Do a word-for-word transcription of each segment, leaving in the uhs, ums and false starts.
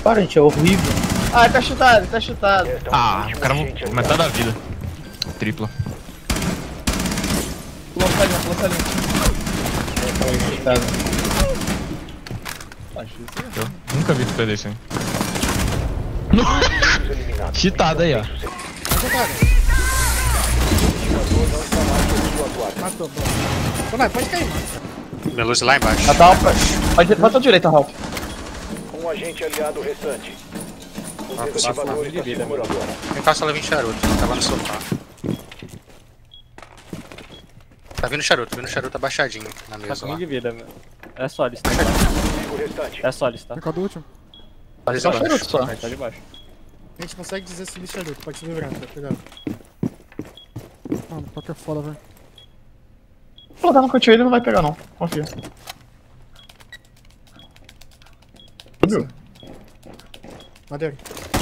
Para, gente, é horrível. Ah, tá chutado, tá chutado. Ah, o cara não... metade da vida. Tripla. Pulou salinha, pulou salinha. Foi chutado. Eu nunca vi tu perder isso, hein. Cheatado aí, ó. Matou, bom. Então vai, pode cair, mano. Minha luz lá embaixo. Ah, tá, pode, pode à direita, Ralph. Um agente aliado restante. O Ah, desativador está seguro agora. Vem cá, só leva em charuto. Tava no sofá. Tá vindo charuto, vindo charuto abaixadinho na Tá mesa com lá. um de vida, meu. É sólido, tá? O restante. É sólido, tá? Cadê o último? Olha Só embaixo. charuto só. Aí tá de baixo. A gente consegue dizer subir charuto, pode subir branco, tá? Cuidado. Mano, toca é foda, velho. Se plantar no cantinho ele não vai pegar não, confia. Subiu. Madeira.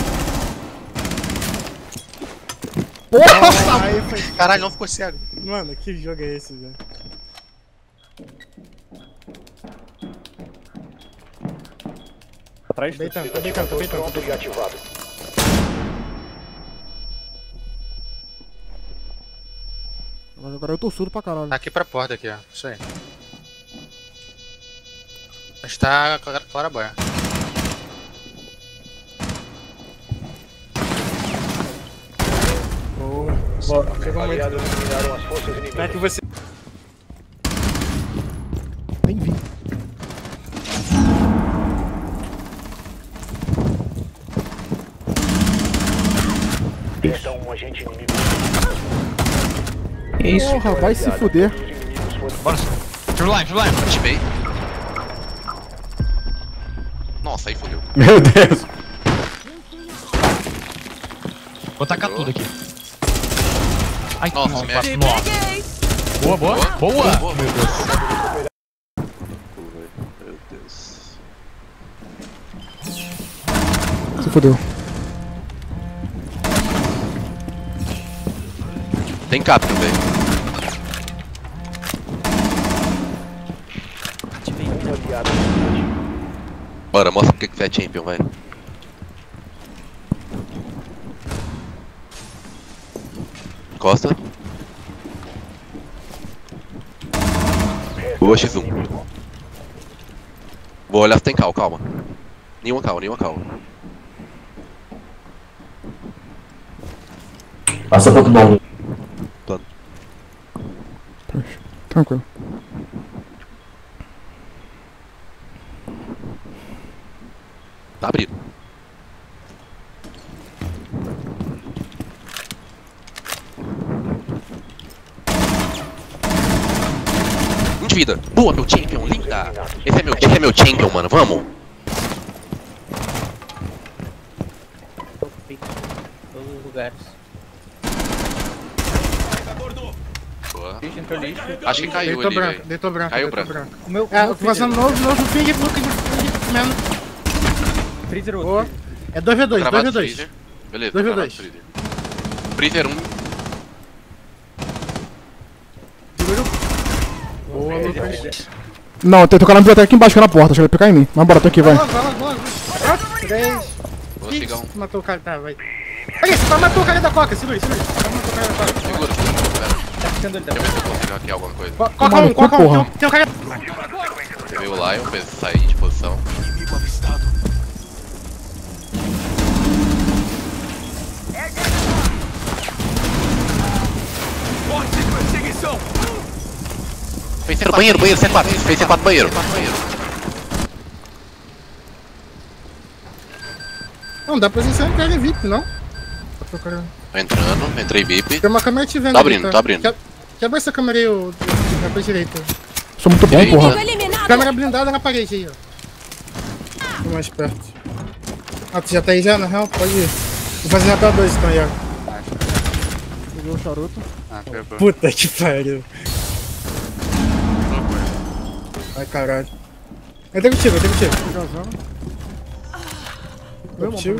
Nossa! Aí foi... Caralho, não ficou cego. Mano, que jogo é esse, velho? Atrás? Deitando, tô deitando, tô deitando. Pronto e ativado. Mas agora eu tô surdo pra caralho. Aqui pra porta aqui, ó. Isso aí. A gente tá clara, claraboia. Boa. Boa. Chegou um momento. Aliados eliminaram as forças inimigas. Como é que você... Nem vi. Resta um agente inimigo. Que isso? Porra, vai se fuder. Os inimigos foram Bora. True line, true line. Ativei. Nossa, aí fodeu. Meu Deus. Vou tacar tudo aqui. Ai, Nossa, nossa, merda. nossa. Boa, boa. Boa. Boa. Meu Deus. Meu Deus. Se fudeu. Tem cap também. um aliado. Bora, mostra o que que é champion, vai. Costa. Boa, X um. Vou olhar se tem cal, calma. Nenhuma cal, nenhuma cal. Passa ponto bom. Plano. Tranquilo. Tá abrindo. Um de vida. Boa, meu champion, linda. Esse é meu, esse é meu champion, mano. Vamos. Todos os lugares. Boa. Lixo, entrou lixo. Acho que caiu Deitou ali, branco, velho. deitou branco. Caiu deitou branco. O meu, É, o meu fazendo novo, novo finger, no finger, mesmo. freezer outro. Boa. É dois v dois, dois Gravado v dois. freezer. Beleza, dois v gravado dois. freezer. Freezer um. Boa, Lucas. Não, tem que tocar na biblioteca aqui embaixo, que é na porta. Chega a picar em mim. Mas bora, tô aqui, vai. Vai lá, vai lá, vai lá. Três. Vou chegar um. Matou o cara, tá, vai. Olha, você matou o cara da coca, segura aí, segura aí. Matou o cara da coca. Segura, segura, pera. Tá ficando ele, tá Deixa eu ver se eu consigo aqui alguma coisa. Co- Coca um, coca um. Tem um- Tem um cara... Você veio o Lion, fez sair de posição. Fez C quatro, banheiro, banheiro, C quatro, fez C quatro, banheiro. Não, dá pra você entrar em V I P, não? Tô procurando. Tô entrando, entrei V I P. Tem uma câmera te vendo Tá ali, abrindo, tá abrindo. Que- Quebra essa câmera aí, o... na pra direita. Sou muito bom, porra. Câmera blindada na parede aí, ó. Tô mais perto. Ah, tu já tá aí já, na real? Pode ir. Vou fazer até dois então, Iago. Peguei o charuto. Ah, quebrou. Puta que pariu. Ai, caralho. Entra contigo, entra contigo. Meu contigo.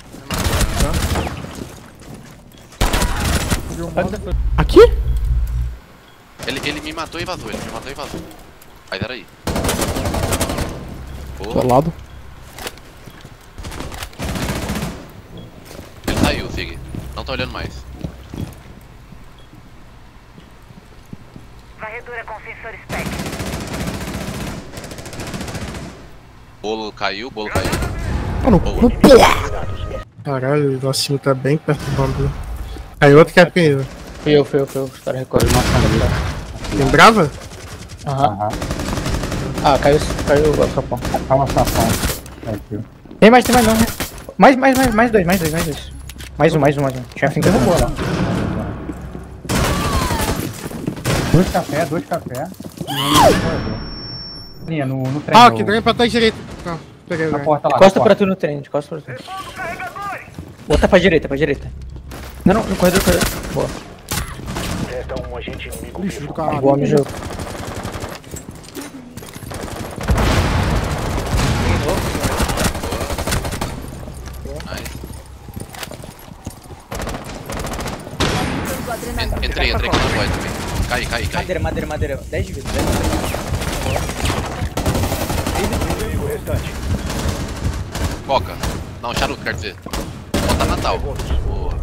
Aqui? Ele, ele me matou e vazou, ele me matou e vazou. Mas era aí. Boa. Do lado. tá olhando mais. Varredura com sensor spec. Bolo caiu, bolo caiu. Mano, cu, porra! Caralho, o nosso time tá bem perto do bagulho. Aí outro que é pequeno. Fui eu, fui eu, fui eu. Os caras recordam uma câmera. Tem brava? Aham. Ah, caiu, caiu o sapão. Calma, sapão. Tem mais, tem mais não. Mais, mais, mais, mais dois, mais dois, mais dois. Mais um, mais um, mais um. Tinha cinco derrubou lá. Dois café, dois café. Linha, no, no trem. Ah, que drone pra trás direita. Tá, peguei o Na drone. porta lá. Costa na pra porta. tu no trem, costa pra tu. Outra pra direita, pra direita. Não, não, no corredor, corredor. Boa. Resta um agente inimigo Lixo do vivo. caralho. Boa, me jogo. En- Entrei, entrei aqui na void também. Cai, cai, cai. Madeira, madeira, madeira. dez de vida, dez de vida. Inimigo restante. Foca. Não, charuto, quer dizer. Falta Natal. Boa.